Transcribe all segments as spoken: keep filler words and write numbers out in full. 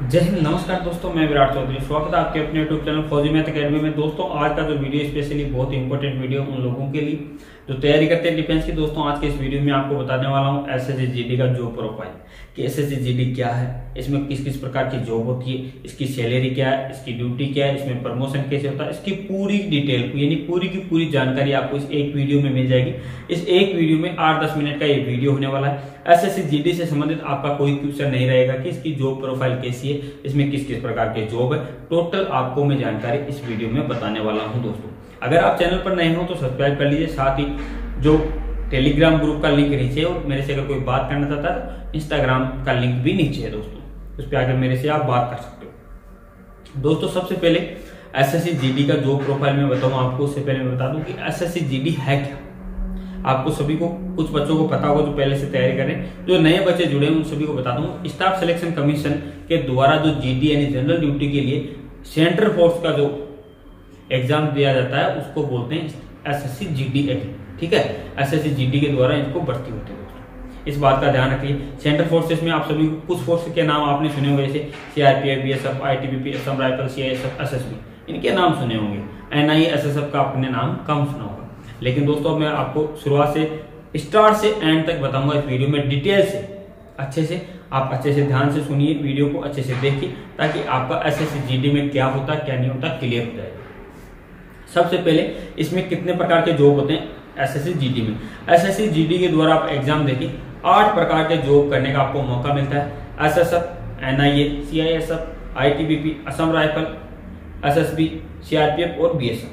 जय हिंद। नमस्कार दोस्तों, मैं विराट चौधरी। स्वागत है आपके अपने YouTube channel Fauji math academy में। दोस्तों आज का जो वीडियो स्पेशली बहुत इंपॉर्टेंट वीडियो उन लोगों के लिए जो तैयारी करते हैं डिफेंस की। दोस्तों आज के इस वीडियो में आपको बताने वाला हूं एसएससी जीडी का जॉब प्रोफाइल कि एसएससी जीडी क्या है, इसमें किस किस प्रकार की जॉब होती है, इसकी सैलरी क्या है, इसकी ड्यूटी क्या है, इसमें प्रमोशन कैसे होता है, इसकी पूरी डिटेल यानी पूरी की पूरी जानकारी आपको इस एक वीडियो में मिल जाएगी। इस एक वीडियो में आठ दस मिनट का ये वीडियो होने वाला है। एसएससी जीडी से संबंधित आपका कोई क्वेश्चन नहीं रहेगा कि इसकी जॉब प्रोफाइल कैसी है, इसमें किस किस प्रकार के जॉब है, टोटल आपको मैं जानकारी इस वीडियो में बताने वाला हूं। दोस्तों अगर आप चैनल पर नए हो तो सब्सक्राइब कर लीजिए, साथ ही जो टेलीग्राम ग्रुप का लिंक नीचे है और मेरे से अगर कोई बात करना चाहता है तो इंस्टाग्राम का लिंक भी नीचे है दोस्तों, उस पर आकर मेरे से आप बात कर सकते हो। दोस्तों सबसे पहले एसएससी जीडी का जॉब प्रोफाइल में बताऊं आपको, उससे पहले मैं बता दूं कि एसएससी जीडी है क्या। आपको सभी को, कुछ बच्चों को पता होगा जो पहले से तैयारी करें, जो नए बच्चे जुड़े हैं उन सभी को बता दूं। स्टाफ सिलेक्शन कमीशन के द्वारा जो जीडी यानी जनरल ड्यूटी के लिए सेंट्रल फोर्स का जो एग्जाम दिया जाता है उसको बोलते हैं एसएससी जीडी एग्जाम। ठीक है, एसएससी जीडी के द्वारा इनको भर्ती होती है। इस बात का ध्यान रखिए। सेंट्रल फोर्सेस में आप सभी कुछ फोर्स के नाम आपने सुने होंगे, जैसे CRPF, BSF, ITBP, Assam rifle, CISF, SSB, इनके नाम सुने होंगे। एनआई, एसएसएफ का आपने नाम कम सुना होगा। लेकिन दोस्तों मैं आपको शुरुआत से स्टार्ट से एंड तक बताऊंगा इस वीडियो में डिटेल से, अच्छे से आप अच्छे से ध्यान से सुनिए, वीडियो को अच्छे से देखिए ताकि आपका एसएससी जीडी में क्या होता है क्या नहीं होता क्लियर हो जाएगा। सबसे पहले इसमें कितने प्रकार के जॉब होते हैं एसएससी जीडी में। एसएससी जीडी के द्वारा आप एग्जाम देखिए, आठ प्रकार के जॉब करने का आपको मौका मिलता है। SSF, NIA, CISF, ITBP, Assam rifle, SSB, CRPF और बीएसएफ,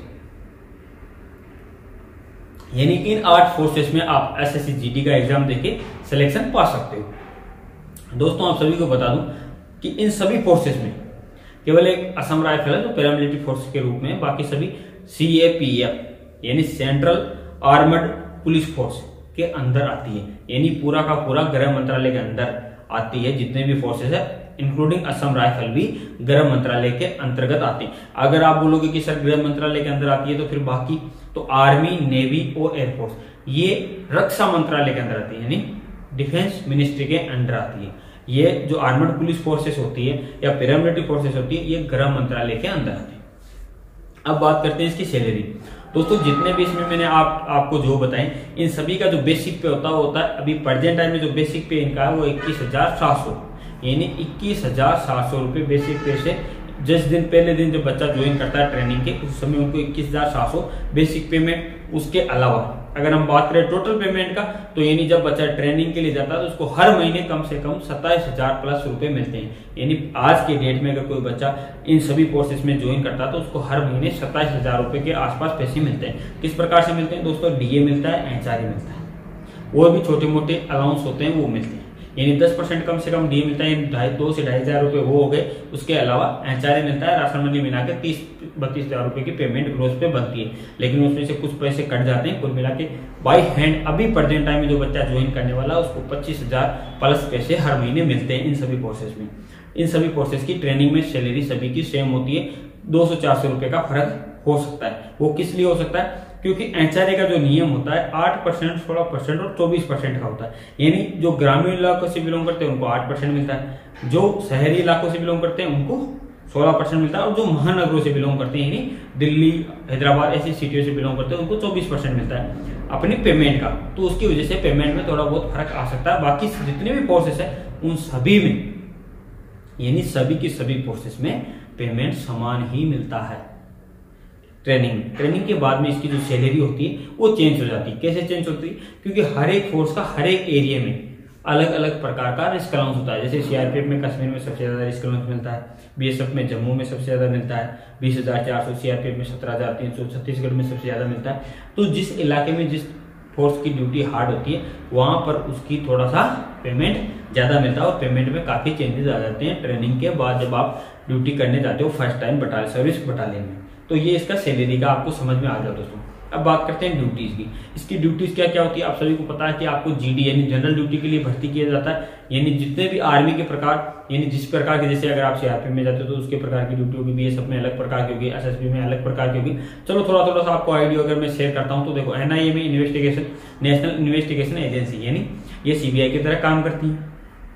यानी इन आठ फोर्सेस में आप एसएससी जीडी का एग्जाम देके सिलेक्शन पा सकते हो। दोस्तों आप सभी को बता दूं कि इन सभी फोर्सेस में केवल एक असम राइफल है जो पैरामिलिट्री फोर्स के रूप में, बाकी सभी सीएपीएफ यानी सेंट्रल आर्मर्ड पुलिस फोर्स के अंदर आती है, यानी पूरा का पूरा गृह मंत्रालय के अंदर आती है। जितने भी फोर्सेस है इंक्लूडिंग असम राइफल भी गृह मंत्रालय के अंतर्गत आती है। अगर आप बोलोगे कि सर गृह मंत्रालय के अंदर आती है तो फिर बाकी तो आर्मी, नेवी और एयरफोर्स ये रक्षा मंत्रालय के अंदर आती है, यानी डिफेंस मिनिस्ट्री के अंडर आती है। ये जो आर्मर्ड पुलिस फोर्सेस होती है या पैरामिलिट्री फोर्सेस होती है ये गृह मंत्रालय के अंदर आती है। अब बात करते हैं इसकी सैलरी। दोस्तों जितने भी इसमें मैंने आप आपको जो बताएं इन सभी का जो बेसिक पे होता है होता है अभी प्रेजेंट टाइम में जो बेसिक पे इनका है वो इक्कीस हजार सात सौ यानी इक्कीस हजार सात सौ रुपए बेसिक पे से जिस दिन पहले दिन जब बच्चा ज्वाइन करता है ट्रेनिंग के उस समय उनको इक्कीस हजार सात सौ बेसिक पे में। उसके अलावा अगर हम बात करें टोटल पेमेंट का तो यानी जब बच्चा ट्रेनिंग के लिए जाता है तो उसको हर महीने कम से कम सत्ताईस हजार प्लस रुपए मिलते हैं। यानी आज के डेट में अगर कोई बच्चा इन सभी कोर्सेज में ज्वाइन करता है तो उसको हर महीने सत्ताईस हजार रुपए के आसपास पैसे मिलते हैं। किस प्रकार से मिलते हैं दोस्तों? डीए मिलता है, एचआरए मिलता है, और भी छोटे मोटे अलाउंस होते हैं वो मिलते हैं। यानी दस परसेंट कम से कम डीए मिलता है, ढाई दो से ढाई हजार रुपए वो हो गए। उसके अलावा एचआरए मिलता है, राशन मंडी मिला के तीस बत्तीस हजार रुपए की पेमेंट ग्रोस पे बनती है, लेकिन उसमें से कुछ पैसे कट जाते हैं। कुल मिला के बाई हैंड अभी प्रेजेंट टाइम में जो बच्चा ज्वाइन करने वाला है उसको पच्चीस हजार प्लस पैसे हर महीने मिलते हैं इन सभी कोर्सेज में। इन सभी कोर्सेज की ट्रेनिंग में सैलरी सभी की सेम होती है, दो सौ चार सौ रुपए का फर्क हो सकता है। वो किस लिए हो सकता है? क्योंकि एचआरए का जो नियम होता है आठ परसेंट, सोलह परसेंट और चौबीस परसेंट का होता है। यानी जो ग्रामीण इलाकों से बिलोंग करते हैं उनको आठ परसेंट मिलता है, जो शहरी इलाकों से बिलोंग करते हैं उनको सोलह परसेंट मिलता है, और जो महानगरों से बिलोंग करते हैं यानी दिल्ली, हैदराबाद ऐसी सिटियों से बिलोंग करते हैं उनको चौबीस परसेंट मिलता है अपनी पेमेंट का। तो उसकी वजह से पेमेंट में थोड़ा बहुत फर्क आ सकता है। बाकी जितने भी फोर्सेस है उन सभी में यानी सभी की सभी फोर्सेस में पेमेंट समान ही मिलता है। ट्रेनिंग ट्रेनिंग के बाद में इसकी जो सैलरी होती है वो चेंज हो जाती है। कैसे चेंज होती है? क्योंकि हर एक फोर्स का हर एक एरिया में अलग अलग प्रकार का रिस्क अलाउंस होता है। जैसे सीआरपीएफ में कश्मीर में सबसे ज्यादा रिस्क अलाउंस मिलता है, बीएसएफ में जम्मू में सबसे ज्यादा मिलता है बीस हजार चार सौ, सीआरपीएफ में सत्रह हजार तीन सौ, छत्तीसगढ़ में सबसे ज्यादा मिलता है। तो जिस इलाके में जिस फोर्स की ड्यूटी हार्ड होती है वहां पर उसकी थोड़ा सा पेमेंट ज्यादा मिलता है, और पेमेंट में काफी चेंजेस आ जाते हैं ट्रेनिंग के बाद जब आप ड्यूटी करने जाते हो first time battalion service battalion में। तो ये इसका सैलरी का आपको समझ में आ जाए दोस्तों। अब बात करते हैं ड्यूटीज की। इसकी ड्यूटीज क्या क्या होती है? आप सभी को पता है कि आपको जीडी यानी जनरल ड्यूटी के लिए भर्ती किया जाता है। यानी जितने भी आर्मी के प्रकार यानी जिस प्रकार के, जैसे अगर आप सीआरपीएफ में जाते हो तो उसके प्रकार की ड्यूटी होगी, बीएसएफ में अलग प्रकार की होगी, एसएसबी में अलग प्रकार की होगी। चलो थोड़ा थोड़ा सा आपको आइडिया अगर मैं शेयर करता हूँ तो देखो, एनआईए में इन्वेस्टिगेशन नेशनल इन्वेस्टिगेशन एजेंसी यानी ये सीबीआई की तरह काम करती है।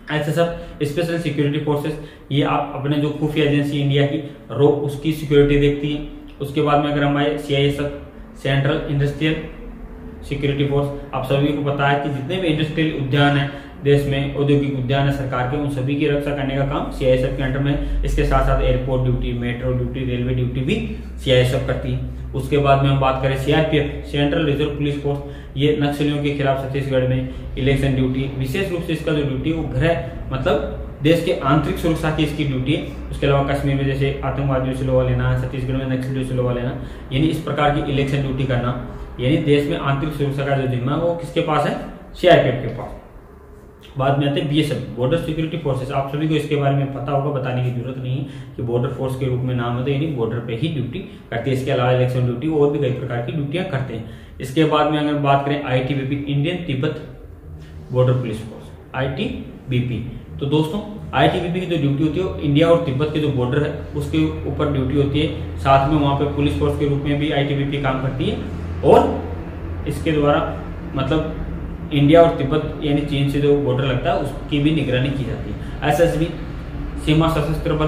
एसएसएफ स्पेशल सिक्योरिटी फोर्सेस, ये आप अपने जो खुफिया एजेंसी इंडिया की रो उसकी सिक्योरिटी देखती है। उसके बाद में अगर हम आए CISF central industrial security force, आप सभी को पता है कि जितने भी इंडस्ट्रियल उद्यान है देश में, औद्योगिक उद्यान है सरकार के, उन सभी की रक्षा करने का काम सीआईएसएफ के अंडर में है। इसके साथ साथ airport duty, metro duty, railway duty भी सीआईएसएफ करती है। उसके बाद में हम बात करें CRPF central reserve police force, ये नक्सलियों के खिलाफ छत्तीसगढ़ में इलेक्शन ड्यूटी, विशेष रूप से इसका जो ड्यूटी वो गृह मतलब देश के आंतरिक सुरक्षा की इसकी ड्यूटी है। उसके अलावा कश्मीर में जैसे आतंकवादियों से लोहा लेना, छत्तीसगढ़ में नक्सलियों से लोहा लेना, यानी इस प्रकार की इलेक्शन ड्यूटी करना, यानी देश में आंतरिक सुरक्षा का जो जिम्मा है वो किसके पास है, सीआरपीएफ के पास। बाद में आते हैं बीएसएफ बॉर्डर सिक्योरिटी फोर्सेस, आप सभी को इसके बारे में पता होगा, बताने की जरूरत नहीं है कि बॉर्डर फोर्स के रूप में नाम होता है, यानी बॉर्डर पे ही ड्यूटी करती है। इसके अलावा इलेक्शन ड्यूटी और भी कई प्रकार की ड्यूटियां करते हैं। इसके बाद में अगर बात करें ITBP, Indian Tibet border police force, ITBP, तो दोस्तों आईटीबीपी की जो ड्यूटी होती है इंडिया और तिब्बत के जो बॉर्डर है उसके ऊपर ड्यूटी होती है। साथ में वहां पे पुलिस फोर्स के रूप में भी आईटीबीपी काम करती है और इसके द्वारा मतलब इंडिया और तिब्बत यानी चीन से जो बॉर्डर लगता है उसकी भी निगरानी की जाती है। एसएसबी सीमा सशस्त्र बल,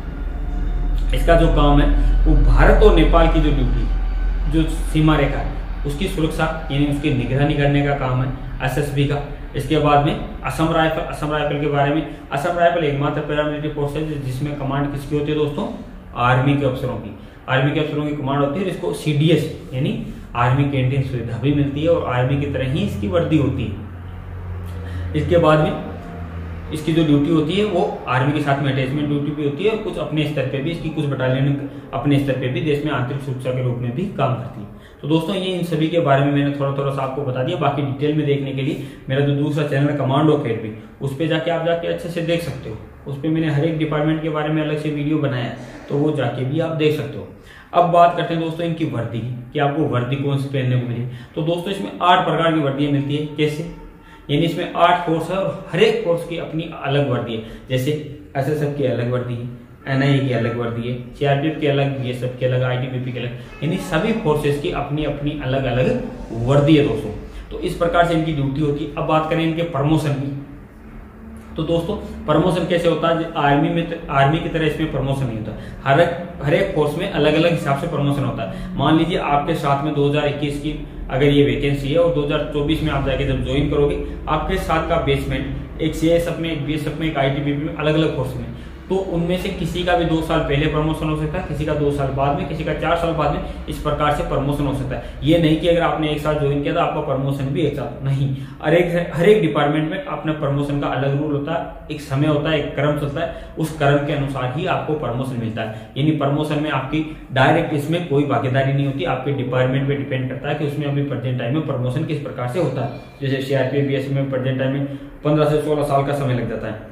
इसका जो काम है वो भारत और नेपाल की जो ड्यूटी जो सीमा रेखा है उसकी सुरक्षा यानी उसकी निगरानी करने का काम है एसएसबी का। इसके बाद में असम राइफल, असम राइफल के बारे में, असम राइफल एकमात्र पैरामिलिट्री फोर्स है जिसमें कमांड किसकी होती है दोस्तों, आर्मी के अफसरों की, आर्मी के अफसरों की कमांड होती है। इसको सीडीएस यानी आर्मी कैंटीन सुविधा भी मिलती है और आर्मी की तरह ही इसकी वर्दी होती है। इसके बाद में इसकी जो ड्यूटी होती है वो आर्मी के साथ में अटैचमेंट ड्यूटी भी होती है और कुछ अपने स्तर पे भी इसकी कुछ बटालियन अपने स्तर पे भी देश में आंतरिक सुरक्षा के रूप में भी काम करती है। तो दोस्तों ये इन सभी के बारे में मैंने थोड़ा थोड़ा सा आपको बता दिया। बाकी डिटेल में देखने के लिए मेरा जो दूसरा चैनल है कमांडो अकेडमी, उस पर जाके आप जाके अच्छे से देख सकते हो। उस पर मैंने हर एक डिपार्टमेंट के बारे में अलग से वीडियो बनाया है, तो वो जाके भी आप देख सकते हो। अब बात करते हैं दोस्तों इनकी वर्दी की कि आपको वर्दी कौन सी पहनने को मिली। तो दोस्तों इसमें आठ प्रकार की वर्दियां मिलती है। कैसे, यानी इसमें आठ फोर्स है और हर एक फोर्स की अपनी अलग वर्दी है। जैसे एसएसएफ की अलग वर्दी है, एनआईए की अलग वर्दी है, सीआरपीएफ की अलग, बीएसएफ की अलग, आईटीबीपी की अलग, यानी सभी फोर्सेस की अपनी अपनी अलग अलग वर्दी है दोस्तों। तो इस प्रकार से इनकी ड्यूटी होती है। अब बात करें इनके प्रमोशन की, तो दोस्तों प्रमोशन कैसे होता है, आर्मी में आर्मी की तरह इसमें प्रमोशन नहीं होता। हर एक हर एक फोर्स में अलग अलग हिसाब से प्रमोशन होता है। मान लीजिए आपके साथ में दो हज़ार इक्कीस की अगर ये वैकेंसी है और दो हज़ार चौबीस में आप जाके जब ज्वाइन करोगे, आपके साथ का बेसमेंट एक सीएसएफ में, एक बीएसएफ में, एक आईटीबीपी में, अलग अलग फोर्स में, तो उनमें से किसी का भी दो साल पहले प्रमोशन हो सकता है, किसी का दो साल बाद में, किसी का चार साल बाद में, इस प्रकार से प्रमोशन हो सकता है। ये नहीं कि अगर आपने एक साल ज्वाइन किया तो आपका प्रमोशन भी एक साल, नहीं। हर एक हर एक डिपार्टमेंट में अपने प्रमोशन का अलग रूल होता है, एक समय होता है, एक क्रम चलता है, उस क्रम के अनुसार ही आपको प्रमोशन मिलता है। यानी प्रमोशन में आपकी डायरेक्ट इसमें कोई भागीदारी नहीं होती, आपके डिपार्टमेंट पे डिपेंड करता है कि उसमें अभी प्रेजेंट टाइम में प्रमोशन किस प्रकार से होता है। जैसे सीआरपीएफ बीएसएफ में प्रेजेंट टाइम में पंद्रह से सोलह साल का समय लग जाता है।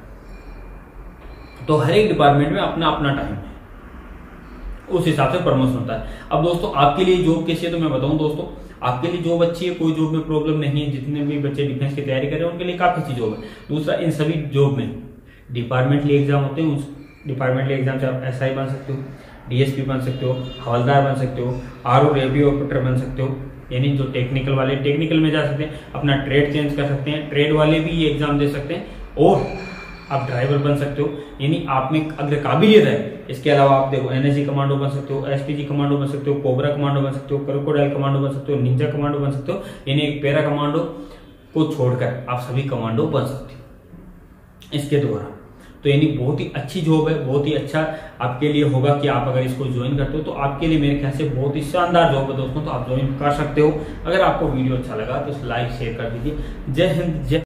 तो हर एक डिपार्टमेंट में अपना अपना टाइम उस हिसाब से प्रमोशन होता है। अब दोस्तों आपके लिए जॉब कैसी है तो मैं बताऊं दोस्तों, आपके लिए जॉब अच्छी है, कोई जॉब में प्रॉब्लम नहीं है। जितने भी बच्चे डिफेंस की तैयारी कर रहे हैं उनके लिए काफी अच्छी जॉब है। दूसरा, इन सभी जॉब में डिपार्टमेंटली एग्जाम होते हैं। उस डिपार्टमेंटली एग्जाम से आप एसआई बन सकते हो, डीएसपी बन सकते हो, हवलदार बन सकते हो, आरओ रेडियो ऑपरेटर बन सकते हो, यानी जो टेक्निकल वाले टेक्निकल में जा सकते हैं, अपना ट्रेड चेंज कर सकते हैं, ट्रेड वाले भी ये एग्जाम दे सकते हैं, और आप ड्राइवर बन सकते हो। यानी आप में अगर काबिलियत है, इसके अलावा आप देखो एनएसजी कमांडो बन सकते हो, एसपीजी कमांडो बन सकते हो, कोबरा कमांडो बन सकते हो, क्रोकोडाइल कमांडो बन सकते हो, निंजा कमांडो बन सकते हो। यानी एक पैरा कमांडो को छोड़कर आप सभी कमांडो बन सकते हो इसके द्वारा। तो यानी बहुत ही अच्छी जॉब है, बहुत ही अच्छा आपके लिए होगा कि आप अगर इसको ज्वाइन करते हो तो आपके लिए मेरे ख्याल से बहुत ही शानदार जॉब है दोस्तों। तो आप ज्वाइन कर सकते हो। अगर आपको वीडियो अच्छा लगा तो लाइक शेयर कर दीजिए। जय हिंद, जय